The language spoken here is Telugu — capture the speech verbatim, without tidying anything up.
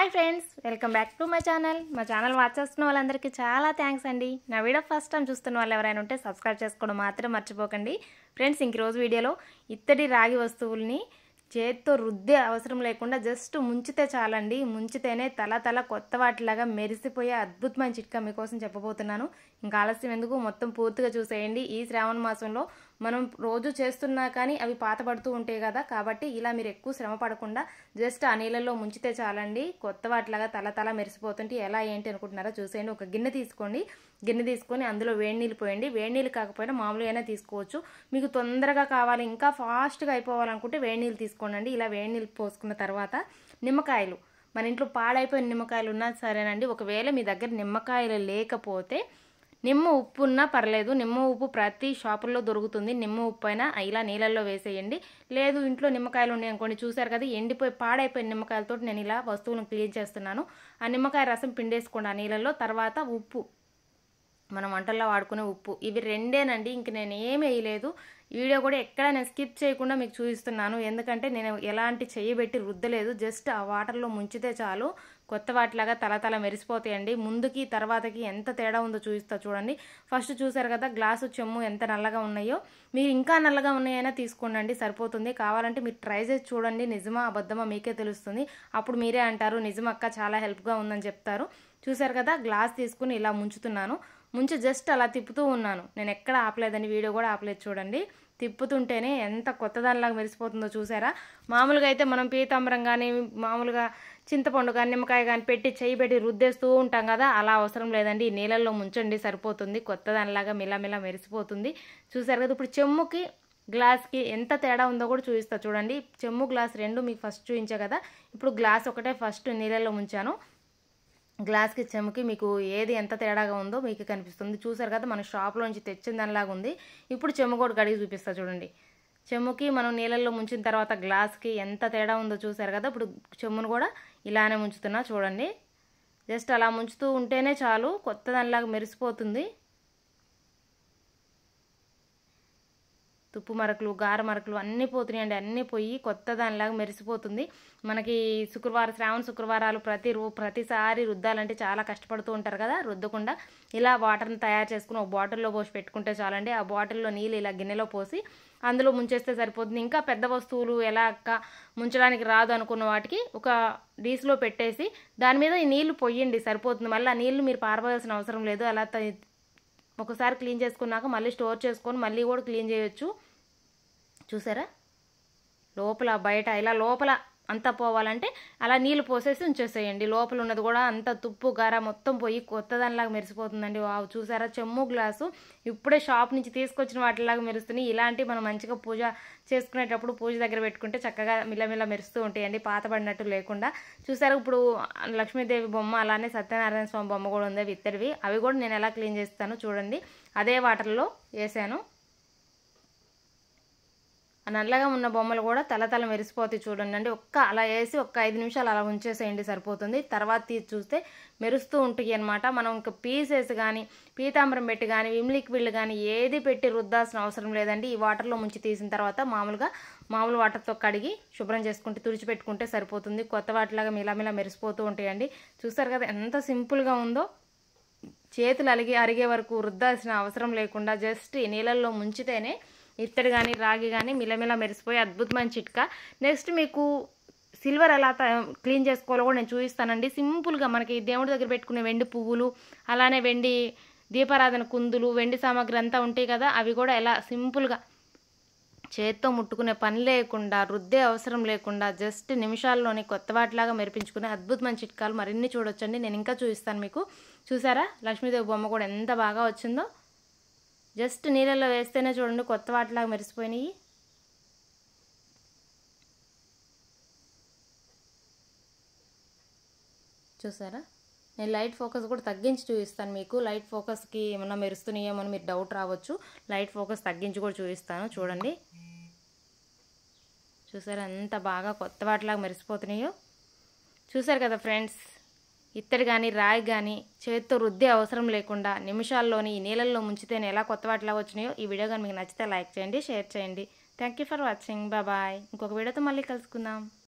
Hi friends, welcome back to my channel. మా ఛానల్ వాచ్ చేస్తున్న వాళ్ళందరికీ చాలా థ్యాంక్స్ అండి. నా వీడియో ఫస్ట్ టైం చూస్తున్న వాళ్ళు ఎవరైనా ఉంటే సబ్స్క్రైబ్ చేసుకోవడం మాత్రం మర్చిపోకండి. ఫ్రెండ్స్, ఇంక రోజు వీడియోలో ఇత్తడి రాగి వస్తువుల్ని చేత్తో రుద్దే అవసరం లేకుండా జస్ట్ ముంచితే చాలండి. ముంచితేనే తల తల కొత్త వాటిలాగా మెరిసిపోయే అద్భుతమైన చిట్కా మీకోసం చెప్పబోతున్నాను. ఇంకా ఆలస్యం ఎందుకు, మొత్తం పూర్తిగా చూసేయండి. ఈ శ్రావణ మాసంలో మనం రోజు చేస్తున్నా కానీ అవి పాత పడుతూ ఉంటాయి కదా, కాబట్టి ఇలా మీరు ఎక్కువ శ్రమ పడకుండా జస్ట్ ఆ నీళ్ళల్లో ముంచితే చాలండి. కొత్త వాటిలాగా తల తల మెరిసిపోతుంటే ఎలా ఏంటి అనుకుంటున్నారో చూసేయండి. ఒక గిన్నె తీసుకోండి. గిన్నె తీసుకొని అందులో వేడి నీళ్ళు పోయండి. వేడి నీళ్ళు కాకపోయినా మామూలుగానే తీసుకోవచ్చు. మీకు తొందరగా కావాలి, ఇంకా ఫాస్ట్గా అయిపోవాలనుకుంటే వేడి నీళ్ళు తీసుకోండి. ఇలా వేడి నీళ్ళు పోసుకున్న తర్వాత నిమ్మకాయలు, మన ఇంట్లో పాడైపోయిన నిమ్మకాయలు ఉన్నా సరేనండి. ఒకవేళ మీ దగ్గర నిమ్మకాయలు లేకపోతే నిమ్మ ఉప్పు ఉన్నా పర్లేదు. నిమ్మ ఉప్పు ప్రతి షాపుల్లో దొరుకుతుంది. నిమ్మ ఉప్పు అయినా ఇలా నీళ్ళల్లో వేసేయండి. లేదు ఇంట్లో నిమ్మకాయలు ఉన్నాయి అనుకోండి, చూసారు కదా ఎండిపోయి పాడైపోయిన నిమ్మకాయలతో నేను ఇలా వస్తువులను క్లీన్ చేస్తున్నాను. ఆ నిమ్మకాయ రసం పిండేసుకోండి ఆ నీళ్ళల్లో. తర్వాత ఉప్పు, మనం వంటల్లో వాడుకునే ఉప్పు, ఇవి రెండేనండి. ఇంక నేను ఏమి వేయలేదు. వీడియో కూడా ఎక్కడ నేను స్కిప్ చేయకుండా మీకు చూపిస్తున్నాను, ఎందుకంటే నేను ఎలాంటి చెయ్యబెట్టి రుద్దలేదు. జస్ట్ ఆ వాటర్లో ముంచితే చాలు, కొత్త వాటిలాగా తల తల మెరిసిపోతాయండి. ముందుకి తర్వాతకి ఎంత తేడా ఉందో చూపిస్తా చూడండి. ఫస్ట్ చూసారు కదా గ్లాసు చెమ్ము ఎంత నల్లగా ఉన్నాయో, మీరు ఇంకా నల్లగా ఉన్నాయైనా తీసుకోండి, సరిపోతుంది. కావాలంటే మీరు ట్రై చేసి చూడండి, నిజమా అబద్ధమా మీకే తెలుస్తుంది. అప్పుడు మీరే అంటారు నిజమక్క చాలా హెల్ప్గా ఉందని చెప్తారు. చూసారు కదా, గ్లాస్ తీసుకుని ఇలా ముంచుతున్నాను. ముంచి జస్ట్ అలా తిప్పుతూ ఉన్నాను. నేను ఎక్కడ ఆపలేదని, వీడియో కూడా ఆపలేదు చూడండి. తిప్పుతుంటేనే ఎంత కొత్తదానిలాగా మెరిసిపోతుందో చూసారా. మామూలుగా అయితే మనం పీతాంబరం కానీ మామూలుగా చింతపండు కానీ నిమ్మకాయ కానీ పెట్టి చెయ్యి పెట్టి రుద్దేస్తూ ఉంటాం కదా, అలా అవసరం లేదండి. ఈ నీళ్ళల్లో ముంచండి సరిపోతుంది. కొత్తదానిలాగా మిలమిలా మెరిసిపోతుంది. చూసారు కదా. ఇప్పుడు చెమ్ముకి గ్లాస్కి ఎంత తేడా ఉందో కూడా చూపిస్తా చూడండి. చెమ్ము గ్లాస్ రెండు మీకు ఫస్ట్ చూపించా కదా, ఇప్పుడు గ్లాస్ ఒకటే ఫస్ట్ నీళ్ళల్లో ముంచాను. గ్లాస్కి చెమ్ముకి మీకు ఏది ఎంత తేడాగా ఉందో మీకు కనిపిస్తుంది. చూసారు కదా, మన షాప్లోంచి తెచ్చిన దానిలాగా ఉంది. ఇప్పుడు చెమ్ము కూడా కడిగి చూపిస్తా చూడండి. చెమ్ముకి మనం నీళ్ళల్లో ముంచిన తర్వాత గ్లాస్కి ఎంత తేడా ఉందో చూసారు కదా. ఇప్పుడు చెమ్మును కూడా ఇలానే ముంచుతున్నా చూడండి. జస్ట్ అలా ముంచుతూ ఉంటేనే చాలు, కొత్త దానిలాగా మెరిసిపోతుంది. తుప్పు మరకలు, గార మరకలు అన్నీ పోతున్నాయండి. అన్నీ పోయి కొత్త దానిలాగా మెరిసిపోతుంది. మనకి శుక్రవారం, శ్రావణ శుక్రవారాలు ప్రతి రో ప్రతిసారి రుద్దాలంటే చాలా కష్టపడుతూ ఉంటారు కదా, రుద్దకుండా ఇలా వాటర్ని తయారు చేసుకుని ఒక బాటిల్లో పోసి పెట్టుకుంటే చాలండి. ఆ బాటిల్లో నీళ్ళు ఇలా గిన్నెలో పోసి అందులో ముంచేస్తే సరిపోతుంది. ఇంకా పెద్ద వస్తువులు ఎలా అక్క ముంచడానికి రాదు అనుకున్న వాటికి ఒక డీస్లో పెట్టేసి దాని మీద ఈ నీళ్లు పొయ్యండి, సరిపోతుంది. మళ్ళీ ఆ నీళ్లు మీరు పారబోయాల్సిన అవసరం లేదు. అలా ఒకసారి క్లీన్ చేసుకున్నాక మళ్ళీ స్టోర్ చేసుకొని మళ్ళీ కూడా క్లీన్ చేయొచ్చు. చూసారా, లోపల బయట ఇలా లోపల అంతా పోవాలంటే అలా నీళ్ళు పోసేసి ఉంచేసేయండి. లోపల ఉన్నది కూడా అంత తుప్పు గార మొత్తం పోయి కొత్తదానిలాగా మెరిసిపోతుందండి. వావ్, చూసారా చెమ్ము గ్లాసు ఇప్పుడే షాప్ నుంచి తీసుకొచ్చిన వాటిలాగా మెరుస్తున్నాయి. ఇలాంటివి మనం మంచిగా పూజ చేసుకునేటప్పుడు పూజ దగ్గర పెట్టుకుంటే చక్కగా మిల్లమిల్ల మెరుస్తూ ఉంటాయండి, పాతబడినట్టు లేకుండా. చూసారా, ఇప్పుడు లక్ష్మీదేవి బొమ్మ అలానే సత్యనారాయణ స్వామి బొమ్మ కూడా ఉంది, ఇత్తడివి. అవి కూడా నేను ఎలా క్లీన్ చేస్తాను చూడండి. అదే వాటర్లో వేసాను. నల్లగా ఉన్న బొమ్మలు కూడా తల తల మెరిసిపోతాయి చూడండి అండి. ఒక్క అలా వేసి ఒక్క ఐదు నిమిషాలు అలా ఉంచేసేయండి, సరిపోతుంది. తర్వాత తీసి చూస్తే మెరుస్తూ ఉంటాయి అనమాట. మనం ఇంకా పీసెస్ కానీ పీతాంబరం పెట్టి కానీ విమ్ లిక్విడ్ కానీ ఏది పెట్టి రుద్దాల్సిన అవసరం లేదండి. ఈ వాటర్లో ముంచి తీసిన తర్వాత మామూలుగా మామూలు వాటర్తో కడిగి శుభ్రం చేసుకుంటే తుడిచిపెట్టుకుంటే సరిపోతుంది. కొత్త వాటిలాగా మిలామిలా మెరిసిపోతూ ఉంటాయండి. చూస్తారు కదా ఎంత సింపుల్గా ఉందో. చేతులు అలిగి అరిగే వరకు రుద్దాల్సిన అవసరం లేకుండా జస్ట్ ఈ నీళ్ళల్లో ముంచితేనే ఇత్తడి కానీ రాగి కానీ మిలమిలా మెరిసిపోయి అద్భుతమైన చిట్కా. నెక్స్ట్ మీకు సిల్వర్ ఎలా క్లీన్ చేసుకోవాలో కూడా నేను చూపిస్తానండి. సింపుల్గా మనకి దేవుడి దగ్గర పెట్టుకునే వెండి పువ్వులు, అలానే వెండి దీపారాధన కుందులు, వెండి సామాగ్రి అంతా ఉంటాయి కదా, అవి కూడా ఎలా సింపుల్గా చేత్తో ముట్టుకునే పని లేకుండా, రుద్దే అవసరం లేకుండా జస్ట్ నిమిషాల్లోనే కొత్త వాటిలాగా మెరిపించుకునే అద్భుతమైన చిట్కాలు మరిన్ని చూడొచ్చండి. నేను ఇంకా చూపిస్తాను మీకు. చూసారా, లక్ష్మీదేవి బొమ్మ కూడా ఎంత బాగా వచ్చిందో. జస్ట్ నీళ్ళల్లో వేస్తేనే చూడండి కొత్త వాటిలాగా మెరిసిపోయినాయి. చూసారా, నేను లైట్ ఫోకస్ కూడా తగ్గించి చూపిస్తాను మీకు. లైట్ ఫోకస్కి ఏమన్నా మెరుస్తున్నాయేమో అని మీరు డౌట్ రావచ్చు. లైట్ ఫోకస్ తగ్గించి కూడా చూపిస్తాను చూడండి. చూసారా ఎంత బాగా కొత్త వాటిలాగా మెరిసిపోతున్నాయో. చూసారు కదా ఫ్రెండ్స్, ఇత్తడి కానీ రాయి కానీ చేతితో రుద్దే అవసరం లేకుండా నిమిషాల్లోని ఈ నీళ్ళల్లో ముంచితేనే ఎలా కొత్త వాటిలా వచ్చినాయో. ఈ వీడియో కానీ మీకు నచ్చితే లైక్ చేయండి, షేర్ చేయండి. Thank you for watching. Bye. ఇంకొక వీడియోతో మళ్ళీ కలుసుకుందాం.